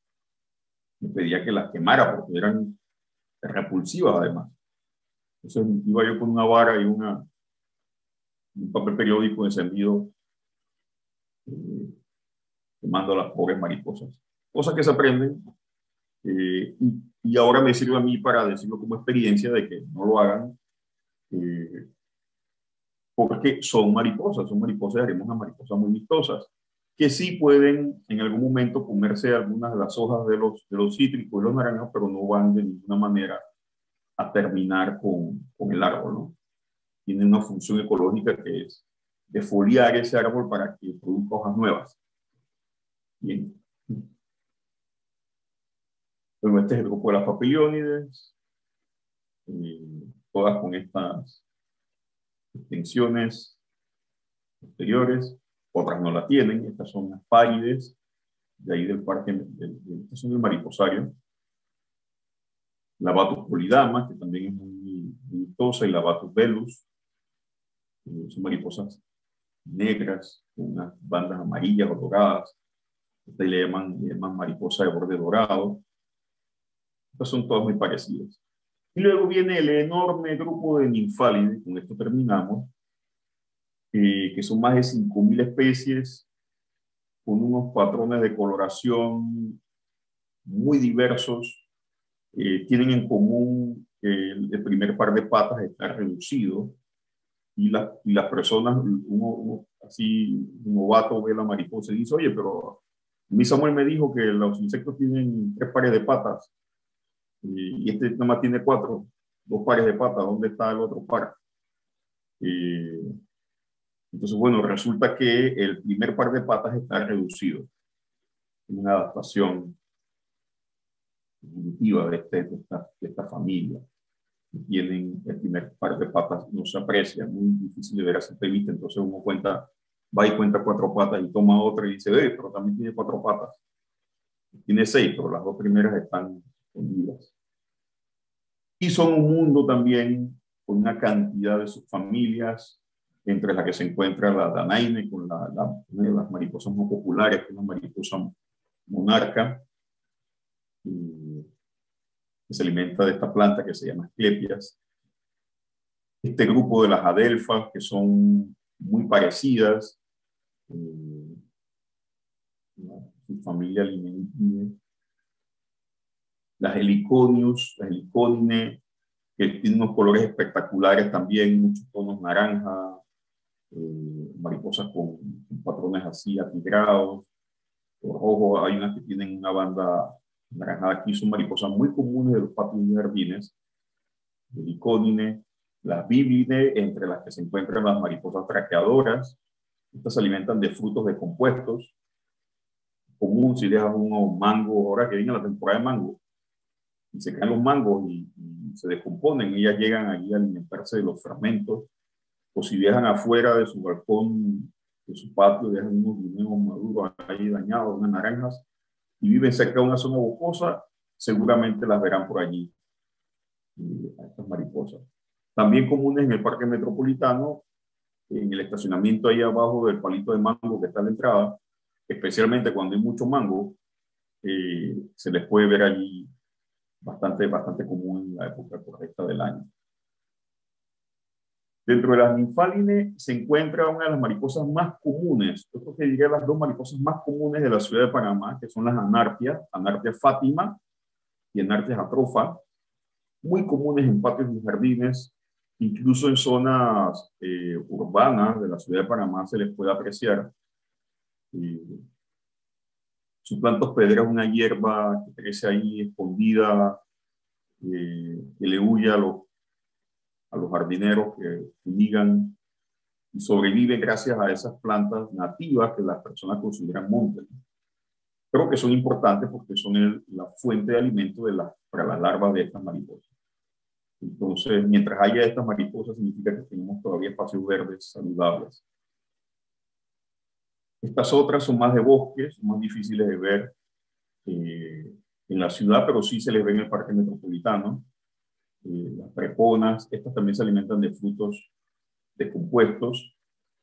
me pedía que las quemara porque eran repulsivas además. Entonces iba yo con una vara y una, un papel periódico encendido eh, quemando a las pobres mariposas. Cosas que se aprenden eh, y, y ahora me sirve a mí para decirlo como experiencia de que no lo hagan eh, porque son mariposas, son mariposas, haremos unas mariposas muy vistosas, que sí pueden en algún momento comerse algunas de las hojas de los, de los cítricos y los naranjas, pero no van de ninguna manera a terminar con, con el árbol, ¿no? Tiene una función ecológica que es defoliar ese árbol para que produzca hojas nuevas. Bien. Bueno, este es el grupo de las papilionides, eh, todas con estas extensiones posteriores, otras no la tienen. Estas son las pálides, de ahí del parque, de, de, estas son del mariposario. La Batus polidama, que también es muy, muy vistosa, y la Batus velus, eh, son mariposas negras, con unas bandas amarillas o doradas. Esta le llaman, le llaman mariposa de borde dorado. Estas son todas muy parecidas. Y luego viene el enorme grupo de ninfálides, con esto terminamos, eh, que son más de cinco mil especies, con unos patrones de coloración muy diversos. Eh, tienen en común que el, el primer par de patas está reducido, y, la, y las personas, uno, uno, así, un novato ve la mariposa y dice, oye, pero mi Samuel me dijo que los insectos tienen tres pares de patas, y este nada más tiene cuatro, dos pares de patas, ¿dónde está el otro par? Eh, entonces, bueno, resulta que el primer par de patas está reducido, es una adaptación evolutiva de, este, de, esta, de esta familia. Tienen el primer par de patas, no se aprecia, muy difícil de ver a simple vista, entonces uno cuenta, va y cuenta cuatro patas y toma otra y dice, ve, pero también tiene cuatro patas. Tiene seis, pero las dos primeras están escondidas. Y son un mundo también con una cantidad de subfamilias, entre las que se encuentra la Danaine, con la, la, una de las mariposas más populares, que es una mariposa monarca, y que se alimenta de esta planta que se llama Asclepias. Este grupo de las adelfas, que son muy parecidas, eh, su familia Limenitide. Las heliconius, las helicónine, que tienen unos colores espectaculares también, muchos tonos naranja, eh, mariposas con, con patrones así atigrados, rojo. Hay unas que tienen una banda naranjada aquí, son mariposas muy comunes de los patios y jardines. Helicónine, las bíblide, entre las que se encuentran las mariposas traqueadoras. Estas se alimentan de frutos decompuestos. Común si dejas un mango, ahora que viene la temporada de mango, y se caen los mangos y, y se descomponen, ellas llegan allí a alimentarse de los fragmentos, o si dejan afuera de su balcón, de su patio, dejan unos guineos maduros ahí dañados, unas naranjas, y viven cerca de una zona bocosa, seguramente las verán por allí, a estas mariposas. También comunes en el parque metropolitano, en el estacionamiento ahí abajo del palito de mango que está a la entrada, especialmente cuando hay mucho mango, eh, se les puede ver allí bastante, bastante común en la época correcta del año. Dentro de las ninfálines se encuentra una de las mariposas más comunes, yo creo que diría las dos mariposas más comunes de la ciudad de Panamá, que son las anarpias, Anarpia fátima y Anarpia atrofa, muy comunes en patios y jardines, incluso en zonas eh, urbanas de la ciudad de Panamá se les puede apreciar. Eh, su planta hospedera es una hierba que crece ahí escondida, eh, que le huye a los, a los jardineros que fumigan, y sobrevive gracias a esas plantas nativas que las personas consideran montes. Creo que son importantes porque son el, la fuente de alimento de la, para las larvas de estas mariposas. Entonces, mientras haya estas mariposas, significa que tenemos todavía espacios verdes saludables. Estas otras son más de bosque, son más difíciles de ver eh, en la ciudad, pero sí se les ve en el parque metropolitano. Eh, las preponas, estas también se alimentan de frutos descompuestos.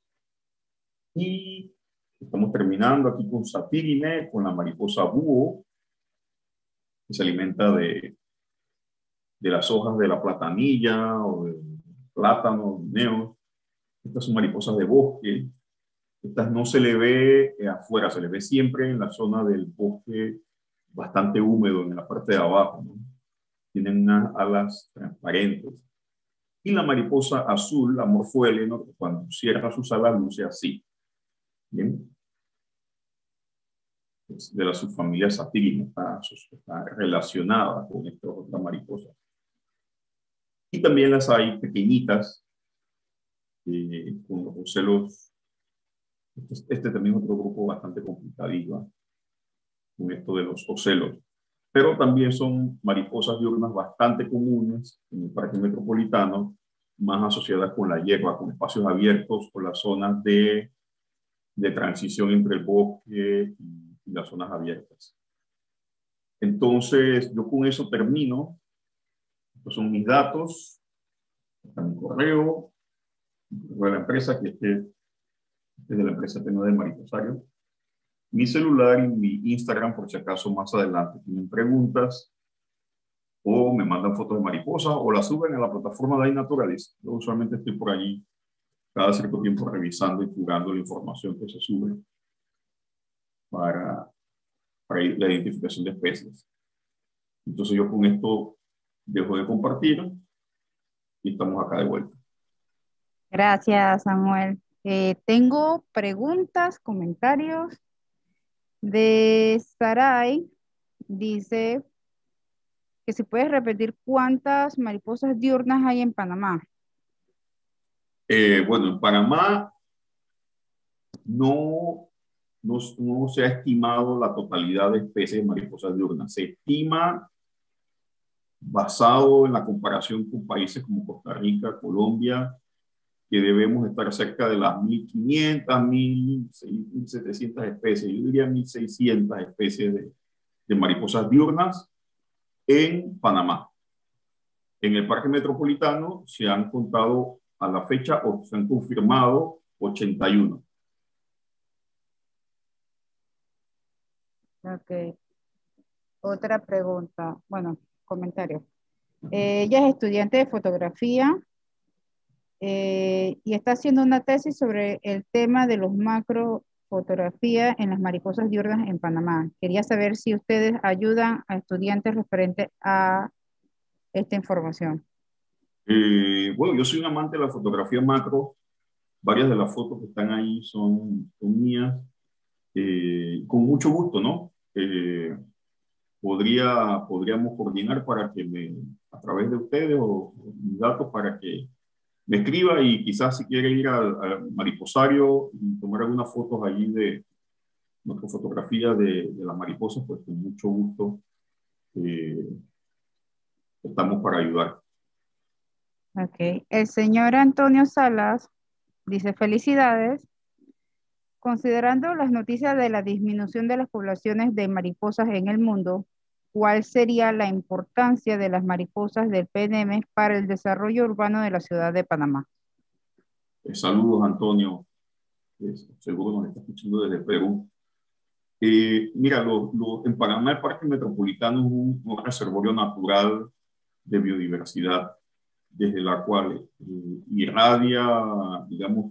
Y estamos terminando aquí con Sapirine, con la mariposa búho, que se alimenta de, de las hojas de la platanilla o del plátano, guineos. Estas son mariposas de bosque. Estas no se le ve eh, afuera, se le ve siempre en la zona del bosque bastante húmedo, en la parte de abajo, ¿no? Tienen unas alas transparentes. Y la mariposa azul, la Morphoele, ¿no? Cuando cierra sus alas luce así. Bien. Es de la subfamilia Sapirine, está, está relacionada con esta otra mariposa. Y también las hay pequeñitas, eh, con los ocelos. Este, este también es otro grupo bastante complicadito, ¿eh? Con esto de los ocelos. Pero también son mariposas diurnas bastante comunes en el parque metropolitano, más asociadas con la hierba, con espacios abiertos, con las zonas de, de transición entre el bosque y, y las zonas abiertas. Entonces, yo con eso termino. Estos son mis datos. Está mi correo, el correo de la empresa, que este es de la empresa Teno de Mariposario. Mi celular y mi Instagram, por si acaso más adelante tienen preguntas, o me mandan fotos de mariposas, o las suben a la plataforma de iNaturalist. Yo usualmente estoy por allí cada cierto tiempo revisando y curando la información que se sube para, para la identificación de especies. Entonces yo con esto dejo de compartir y estamos acá de vuelta. Gracias, Samuel. Eh, tengo preguntas, comentarios de Saray. Dice que si puedes repetir cuántas mariposas diurnas hay en Panamá. Eh, bueno, en Panamá no, no, no se ha estimado la totalidad de especies de mariposas diurnas. Se estima, basado en la comparación con países como Costa Rica, Colombia, que debemos estar cerca de las mil quinientas, mil setecientas especies, yo diría mil seiscientas especies de, de mariposas diurnas en Panamá. En el Parque Metropolitano se han contado a la fecha o se han confirmado ochenta y uno. Ok. Otra pregunta, bueno, comentario. Eh, ella es estudiante de fotografía eh, y está haciendo una tesis sobre el tema de los macrofotografía en las mariposas diurnas en Panamá. Quería saber si ustedes ayudan a estudiantes referente a esta información. Eh, bueno, yo soy un amante de la fotografía macro. Varias de las fotos que están ahí son, son mías. Eh, con mucho gusto, ¿no? Eh, podría, podríamos coordinar para que me, a través de ustedes o, o mis datos, para que me escriba y quizás si quiere ir al, al mariposario y tomar algunas fotos allí de nuestra fotografía de, de las mariposas, pues con mucho gusto eh, estamos para ayudar. Ok. El señor Antonio Salas dice felicidades. Considerando las noticias de la disminución de las poblaciones de mariposas en el mundo, ¿cuál sería la importancia de las mariposas del P N M para el desarrollo urbano de la ciudad de Panamá? Eh, saludos, Antonio. Eh, seguro nos está escuchando desde Perú. Eh, mira, lo, lo, en Panamá el Parque Metropolitano es un, un reservorio natural de biodiversidad, desde la cual eh, irradia, digamos,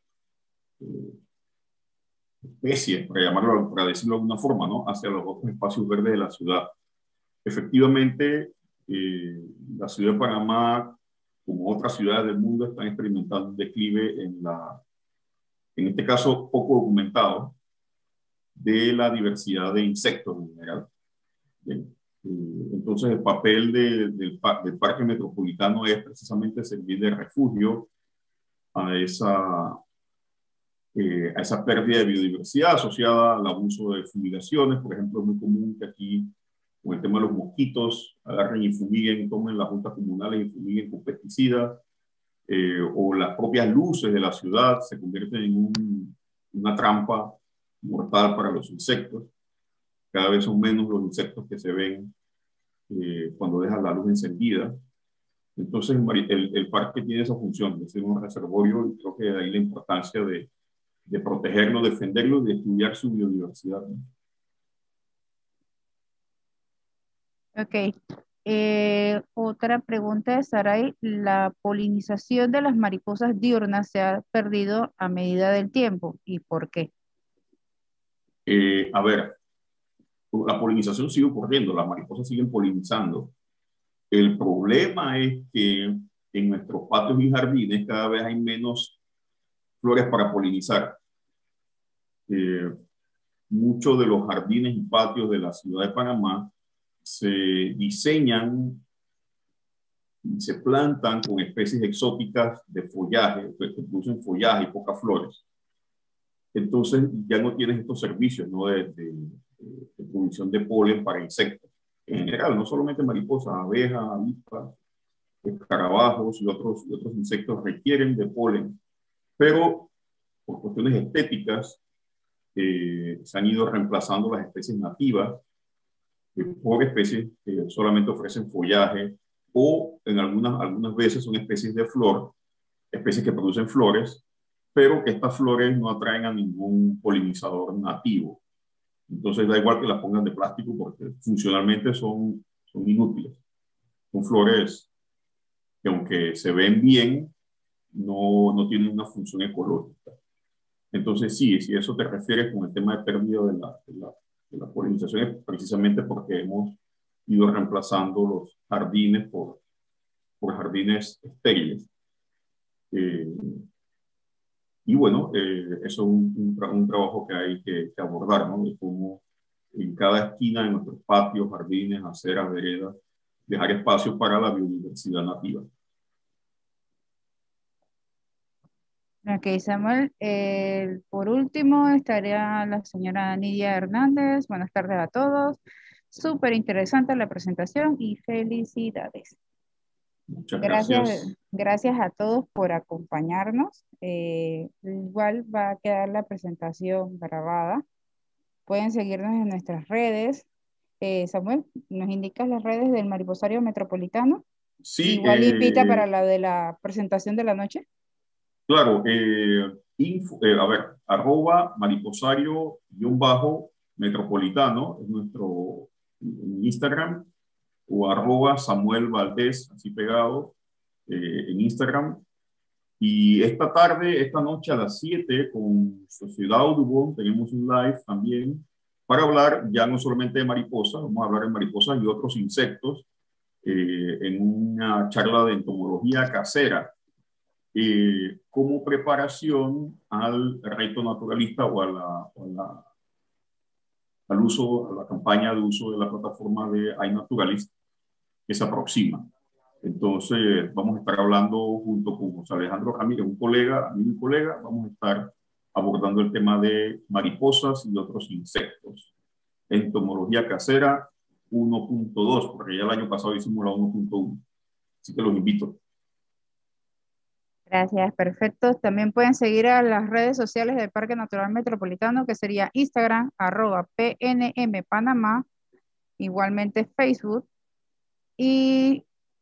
eh, especies, para llamarlo, para decirlo de alguna forma, ¿no? Hacia los otros espacios verdes de la ciudad. Efectivamente, eh, la ciudad de Panamá, como otras ciudades del mundo, están experimentando un declive en la, en este caso poco documentado, de la diversidad de insectos en general. Bien. Eh, entonces, el papel de, del, del Parque Metropolitano es precisamente servir de refugio a esa, eh, a esa pérdida de biodiversidad asociada al abuso de fumigaciones. Por ejemplo, es muy común que aquí, con el tema de los mosquitos, agarren y fumiguen, tomen las juntas comunales y fumiguen con pesticidas, eh, o las propias luces de la ciudad se convierten en un, una trampa mortal para los insectos. Cada vez son menos los insectos que se ven eh, cuando dejan la luz encendida. Entonces, el, el parque tiene esa función de ser un reservorio, y creo que de ahí la importancia de, de protegerlo, defenderlo y de estudiar su biodiversidad, ¿no? Ok. Eh, otra pregunta de Saray. ¿La polinización de las mariposas diurnas se ha perdido a medida del tiempo? ¿Y por qué? Eh, a ver, la polinización sigue ocurriendo, las mariposas siguen polinizando. El problema es que en nuestros patios y jardines cada vez hay menos flores para polinizar. Eh, muchos de los jardines y patios de la ciudad de Panamá se diseñan y se plantan con especies exóticas de follaje, que producen follaje y pocas flores. Entonces ya no tienes estos servicios, ¿no? de, de, de producción de polen para insectos. En general, no solamente mariposas, abejas, avispas, escarabajos y otros, y otros insectos requieren de polen, pero por cuestiones estéticas eh, se han ido reemplazando las especies nativas eh, por especies que solamente ofrecen follaje o en algunas, algunas veces son especies de flor, especies que producen flores, pero que estas flores no atraen a ningún polinizador nativo. Entonces da igual que las pongan de plástico porque funcionalmente son, son inútiles. Son flores que aunque se ven bien, no, no tienen una función ecológica. Entonces sí, si eso te refieres con el tema de pérdida de la, de la, de la polinización, es precisamente porque hemos ido reemplazando los jardines por, por jardines estériles. Eh, y bueno, eh, eso es un, un, un trabajo que hay que, que abordar, ¿no? De cómo en cada esquina de nuestros patios, jardines, aceras, veredas, dejar espacio para la biodiversidad nativa. Ok, Samuel. Eh, por último estaría la señora Nidia Hernández. Buenas tardes a todos. Súper interesante la presentación y felicidades. Muchas Gracias, gracias. gracias a todos por acompañarnos. Eh, igual va a quedar la presentación grabada. Pueden seguirnos en nuestras redes. Eh, Samuel, ¿nos indicas las redes del Mariposario Metropolitano? Sí, Igual invita para eh, la de la presentación de la noche. claro, eh, info, eh, a ver, arroba mariposario guión bajo metropolitano es nuestro Instagram, o arroba Samuel Valdés, así pegado, eh, en Instagram. Y esta tarde, esta noche a las siete con Sociedad Audubon, tenemos un live también para hablar ya no solamente de mariposas, vamos a hablar de mariposas y otros insectos eh, en una charla de entomología casera eh, como preparación al reto naturalista o, a la, o a la, al uso, a la campaña de uso de la plataforma de iNaturalist que se aproxima. Entonces, vamos a estar hablando junto con José Alejandro Ramírez, un colega, a mí un colega, vamos a estar abordando el tema de mariposas y otros insectos. Entomología casera uno punto dos, porque ya el año pasado hicimos la uno punto uno. Así que los invito. Gracias, perfecto. También pueden seguir a las redes sociales del Parque Natural Metropolitano, que sería Instagram, arroba P N M Panamá, igualmente Facebook, y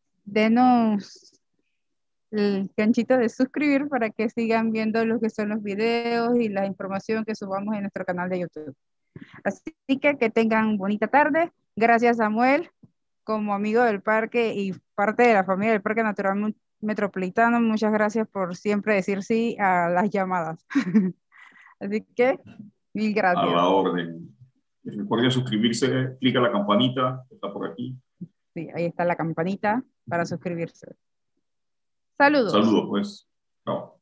denos el ganchito de suscribir para que sigan viendo lo que son los videos y la información que subamos en nuestro canal de YouTube. Así que que tengan bonita tarde. Gracias, Samuel, como amigo del parque y parte de la familia del Parque Natural Metropolitano. Muchas gracias por siempre decir sí a las llamadas. Así que, mil A gracias. la orden. Recuerden suscribirse, clica la campanita, está por aquí. Sí, ahí está la campanita para suscribirse. Saludos. Saludos, pues. Chao.